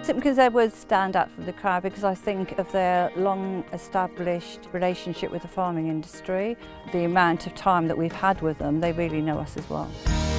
Simpkins Edwards stand out from the crowd because I think of their long established relationship with the farming industry, the amount of time that we've had with them. They really know us as well.